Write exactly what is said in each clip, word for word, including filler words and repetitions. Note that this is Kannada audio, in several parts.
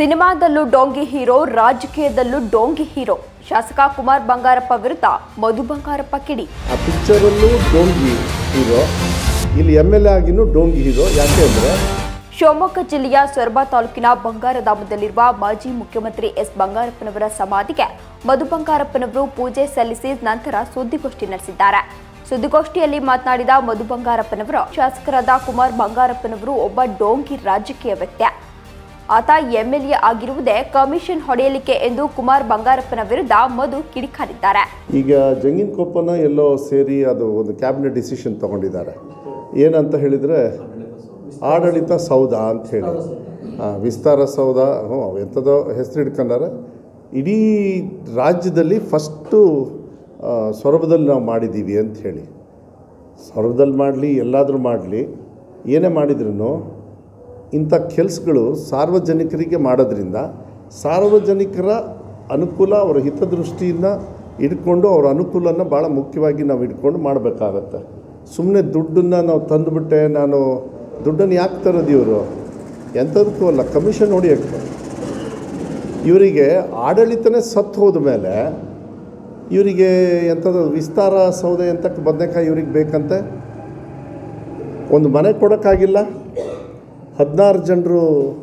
ಸಿನಿಮಾದಲ್ಲೂ ಡೋಂಗಿ ಹೀರೋ, ರಾಜಕೀಯದಲ್ಲೂ ಡೋಂಗಿ ಹೀರೋ. ಶಾಸಕ ಕುಮಾರ್ ಬಂಗಾರಪ್ಪ ವಿರುದ್ಧ ಮಧು ಬಂಗಾರಪ್ಪ ಕಿಡಿ. ಆ ಪಿಕ್ಚರಲ್ಲೂ ಡೋಂಗಿ ಹೀರೋ, ಇಲ್ಲಿ ಎಮ್ ಎಲ್ ಎ ಆಗಿನೂ ಡೋಂಗಿ ಹೀರೋ. ಯಾಕೆ ಅಂದರೆ ಶಿವಮೊಗ್ಗ ಜಿಲ್ಲೆಯ ಸೊರಬ ತಾಲೂಕಿನ ಬಂಗಾರಧಾಮದಲ್ಲಿರುವ ಮಾಜಿ ಮುಖ್ಯಮಂತ್ರಿ ಎಸ್ ಬಂಗಾರಪ್ಪನವರ ಸಮಾಧಿಗೆ ಮಧು ಬಂಗಾರಪ್ಪನವರು ಪೂಜೆ ಸಲ್ಲಿಸಿ ನಂತರ ಸುದ್ದಿಗೋಷ್ಠಿ ನಡೆಸಿದ್ದಾರೆ. ಸುದ್ದಿಗೋಷ್ಠಿಯಲ್ಲಿ ಮಾತನಾಡಿದ ಮಧು ಬಂಗಾರಪ್ಪನವರು, ಶಾಸಕರಾದ ಕುಮಾರ್ ಬಂಗಾರಪ್ಪನವರು ಒಬ್ಬ ಡೋಂಗಿ ರಾಜಕೀಯ ವ್ಯಕ್ತಿ. ಆತ ಎಂಎಲ್ಎ ಆಗಿರುವುದೇ ಕಮಿಷನ್ ಹೊಡೆಯಲಿಕ್ಕೆ ಎಂದು ಕುಮಾರ್ ಬಂಗಾರಪ್ಪನ ವಿರುದ್ಧ ಮಧು ಕಿಡಿಕಾರಿದ್ದಾರೆ. ಈಗ ಜಂಗಿನಕೊಪ್ಪನ ಎಲ್ಲೋ ಸೇರಿ ಅದು ಒಂದು ಕ್ಯಾಬಿನೆಟ್ ಡಿಸಿಷನ್ ತಗೊಂಡಿದ್ದಾರೆ. ಏನಂತ ಹೇಳಿದರೆ ಆಡಳಿತ ಸೌಧ ಅಂತ ಹೇಳಿ, ವಿಸ್ತಾರ ಸೌಧ, ಹ್ಞೂ ಎಂಥದೋ ಹೆಸರು ಹಿಡ್ಕೊಂಡಾರೆ. ಇಡೀ ರಾಜ್ಯದಲ್ಲಿ ಫಸ್ಟು ಸೊರಬದಲ್ಲಿ ನಾವು ಮಾಡಿದ್ದೀವಿ ಅಂತ ಹೇಳಿ. ಸೊರಬದಲ್ಲಿ ಮಾಡಲಿ, ಎಲ್ಲಾದರೂ ಮಾಡಲಿ, ಏನೇ ಮಾಡಿದ್ರೂ ಇಂಥ ಕೆಲಸಗಳು ಸಾರ್ವಜನಿಕರಿಗೆ ಮಾಡೋದ್ರಿಂದ ಸಾರ್ವಜನಿಕರ ಅನುಕೂಲ, ಅವರ ಹಿತದೃಷ್ಟಿಯಿಂದ ಇಟ್ಕೊಂಡು ಅವರ ಅನುಕೂಲನ ಭಾಳ ಮುಖ್ಯವಾಗಿ ನಾವು ಇಟ್ಕೊಂಡು ಮಾಡಬೇಕಾಗತ್ತೆ. ಸುಮ್ಮನೆ ದುಡ್ಡನ್ನು ನಾವು ತಂದುಬಿಟ್ಟೆ, ನಾನು ದುಡ್ಡನ್ನು ಯಾಕೆ ತರೋದು ಇವರು ಎಂಥದಕ್ಕೂ ಅಲ್ಲ, ಕಮಿಷನ್ ಹೊಡಿಯೋಕ್ಕೆ. ಇವರಿಗೆ ಆಡಳಿತನೇ ಸತ್ತು ಹೋದ ಮೇಲೆ ಇವರಿಗೆ ಎಂಥದ್ದು ವಿಸ್ತಾರ ಸೌದೆ ಎಂತಕ್ಕೆ ಬದನೆಕಾಯಿ ಇವ್ರಿಗೆ ಬೇಕಂತೆ. ಒಂದು ಮನೆ ಕೊಡೋಕ್ಕಾಗಿಲ್ಲ. ಹದಿನಾರು ಜನರು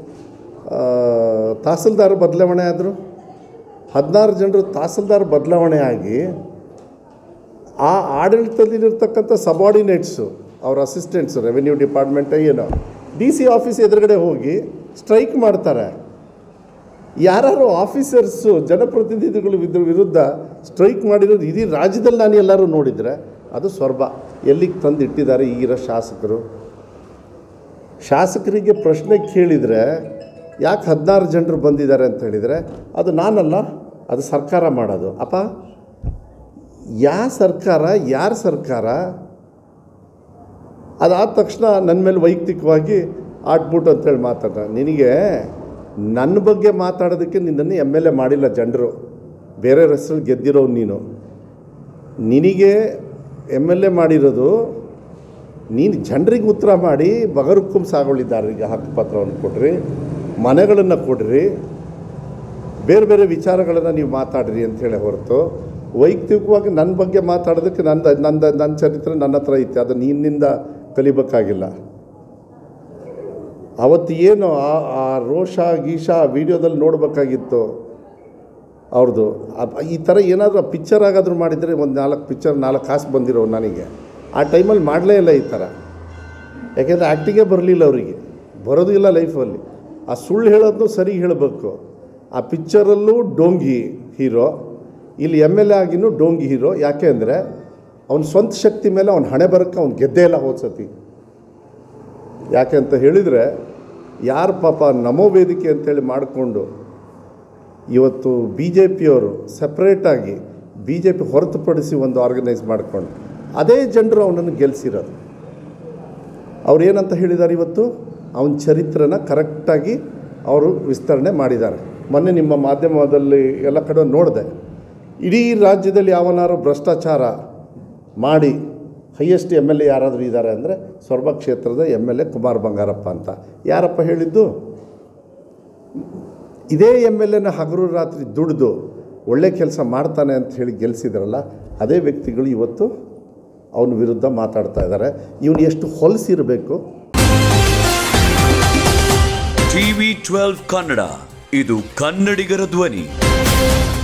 ತಹಸೀಲ್ದಾರ್ ಬದಲಾವಣೆ ಆದರು. ಹದಿನಾರು ಜನರು ತಹಸೀಲ್ದಾರ್ ಬದಲಾವಣೆ ಆಗಿ ಆ ಆಡಳಿತದಲ್ಲಿರ್ತಕ್ಕಂಥ ಸಬಾರ್ಡಿನೇಟ್ಸು, ಅವ್ರ ಅಸಿಸ್ಟೆಂಟ್ಸು, ರೆವೆನ್ಯೂ ಡಿಪಾರ್ಟ್ಮೆಂಟ್ ಏನೋ, ಡಿ ಸಿ ಆಫೀಸ್ ಎದುರುಗಡೆ ಹೋಗಿ ಸ್ಟ್ರೈಕ್ ಮಾಡ್ತಾರೆ. ಯಾರು ಆಫೀಸರ್ಸು, ಜನಪ್ರತಿನಿಧಿಗಳು ಇದ್ರ ವಿರುದ್ಧ ಸ್ಟ್ರೈಕ್ ಮಾಡಿರೋದು ಇಡೀ ರಾಜ್ಯದಲ್ಲಿ ನಾನು ಎಲ್ಲರೂ ನೋಡಿದರೆ ಅದು ಸೊರಬ. ಎಲ್ಲಿಗೆ ತಂದು ಇಟ್ಟಿದ್ದಾರೆ ಈಗಿರೋ ಶಾಸಕರು. ಶಾಸಕರಿಗೆ ಪ್ರಶ್ನೆ ಕೇಳಿದರೆ ಯಾಕೆ ಹದಿನಾರು ಜನರು ಬಂದಿದ್ದಾರೆ ಅಂತ ಹೇಳಿದರೆ ಅದು ನಾನಲ್ಲ, ಅದು ಸರ್ಕಾರ ಮಾಡೋದು. ಅಪ್ಪ, ಯಾವ ಸರ್ಕಾರ, ಯಾರ ಸರ್ಕಾರ? ಅದಾದ ತಕ್ಷಣ ನನ್ನ ಮೇಲೆ ವೈಯಕ್ತಿಕವಾಗಿ ಆಟ್ಬಿಟ್ಟು ಅಂತೇಳಿ ಮಾತಾಡ. ನಿನಗೆ ನನ್ನ ಬಗ್ಗೆ ಮಾತಾಡೋದಕ್ಕೆ ನಿನ್ನನ್ನು ಎಮ್ ಎಲ್ ಎ ಮಾಡಿಲ್ಲ ಜನರು, ಬೇರೆ ಹೆಸರು ಗೆದ್ದಿರೋ ನೀನು. ನಿನಗೆ ಎಮ್ ಎಲ್ ಎ ಮಾಡಿರೋದು ನೀನು ಜನರಿಗೆ ಉತ್ತರ ಮಾಡಿ ಬಗರುಕ್ಕುಂ ಸಾಗುವಳಿದಾರರಿಗೆ ಹಕ್ಕುಪತ್ರವನ್ನು ಕೊಡ್ರಿ, ಮನೆಗಳನ್ನು ಕೊಡ್ರಿ, ಬೇರೆ ಬೇರೆ ವಿಚಾರಗಳನ್ನು ನೀವು ಮಾತಾಡ್ರಿ ಅಂಥೇಳಿ ಹೊರತು ವೈಯಕ್ತಿಕವಾಗಿ ನನ್ನ ಬಗ್ಗೆ ಮಾತಾಡೋದಕ್ಕೆ ನನ್ನ ನನ್ನ ನನ್ನ ಚರಿತ್ರೆ ನನ್ನ ಹತ್ರ ಐತೆ, ಅದು ನಿನ್ನಿಂದ ಕಲಿಬೇಕಾಗಿಲ್ಲ. ಅವತ್ತು ಏನು ಆ ಆ ರೋಷ ಗೀಷ ವಿಡಿಯೋದಲ್ಲಿ ನೋಡಬೇಕಾಗಿತ್ತು ಅವ್ರದ್ದು. ಈ ಥರ ಏನಾದರೂ ಪಿಕ್ಚರ್ ಆಗಾದರೂ ಮಾಡಿದರೆ ಒಂದು ನಾಲ್ಕು ಪಿಕ್ಚರ್ ನಾಲ್ಕು ಕಾಸು ಬಂದಿರೋ ನನಗೆ. ಆ ಟೈಮಲ್ಲಿ ಮಾಡಲೇ ಇಲ್ಲ ಈ ಥರ. ಯಾಕೆಂದರೆ ಆ್ಯಕ್ಟಿಂಗೇ ಬರಲಿಲ್ಲ ಅವರಿಗೆ, ಬರೋದು ಇಲ್ಲ ಲೈಫಲ್ಲಿ. ಆ ಸುಳ್ಳು ಹೇಳೋದು ಸರಿ ಹೇಳಬೇಕು. ಆ ಪಿಕ್ಚರಲ್ಲೂ ಡೋಂಗಿ ಹೀರೋ, ಇಲ್ಲಿ ಎಮ್ ಎಲ್ ಎ ಆಗಿನೂ ಡೋಂಗಿ ಹೀರೋ. ಯಾಕೆ ಅಂದರೆ ಅವನ ಸ್ವಂತ ಶಕ್ತಿ ಮೇಲೆ ಅವನ ಹಣೆ ಬರೋಕ್ಕೆ ಅವ್ನು ಗೆದ್ದೇ ಇಲ್ಲ ಹೋದ್ಸತಿ. ಯಾಕೆ ಅಂತ ಹೇಳಿದರೆ, ಯಾರು ಪಾಪ ನಮೋ ವೇದಿಕೆ ಅಂತೇಳಿ ಮಾಡಿಕೊಂಡು ಇವತ್ತು ಬಿ ಜೆ ಪಿಯವರು ಸಪ್ರೇಟಾಗಿ ಬಿ ಜೆ ಪಿ ಹೊರತುಪಡಿಸಿ ಒಂದು ಆರ್ಗನೈಸ್ ಮಾಡಿಕೊಂಡು ಅದೇ ಜನರು ಅವನನ್ನು ಗೆಲ್ಲಿಸಿರೋದು. ಅವ್ರು ಏನಂತ ಹೇಳಿದ್ದಾರೆ ಇವತ್ತು, ಅವನ ಚರಿತ್ರೆನ ಕರೆಕ್ಟಾಗಿ ಅವರು ವಿಸ್ತರಣೆ ಮಾಡಿದ್ದಾರೆ. ಮೊನ್ನೆ ನಿಮ್ಮ ಮಾಧ್ಯಮದಲ್ಲಿ ಎಲ್ಲ ಕಡೆ ನೋಡಿದೆ, ಇಡೀ ರಾಜ್ಯದಲ್ಲಿ ಯಾವನಾರು ಭ್ರಷ್ಟಾಚಾರ ಮಾಡಿ ಹೈಯೆಸ್ಟ್ ಎಮ್ ಎಲ್ ಎ ಯಾರಾದರೂ ಇದ್ದಾರೆ ಅಂದರೆ ಸೊರಬ ಕ್ಷೇತ್ರದ M L A Kumar Bangarappa ಅಂತ. ಯಾರಪ್ಪ ಹೇಳಿದ್ದು? ಇದೇ ಎಮ್ ಎಲ್ ಎನ ಹಗಲು ರಾತ್ರಿ ದುಡಿದು ಒಳ್ಳೆ ಕೆಲಸ ಮಾಡ್ತಾನೆ ಅಂತ ಹೇಳಿ ಗೆಲ್ಲಿಸಿದ್ರಲ್ಲ, ಅದೇ ವ್ಯಕ್ತಿಗಳು ಇವತ್ತು ಅವನ ವಿರುದ್ಧ ಮಾತಾಡ್ತಾ ಇದ್ದಾರೆ. ಇವನು ಎಷ್ಟು ಹೊಲಸಿರಬೇಕು. ಟಿವಿ ಟ್ವೆಲ್ವ್ ಕನ್ನಡ, ಇದು ಕನ್ನಡಿಗರ ಧ್ವನಿ.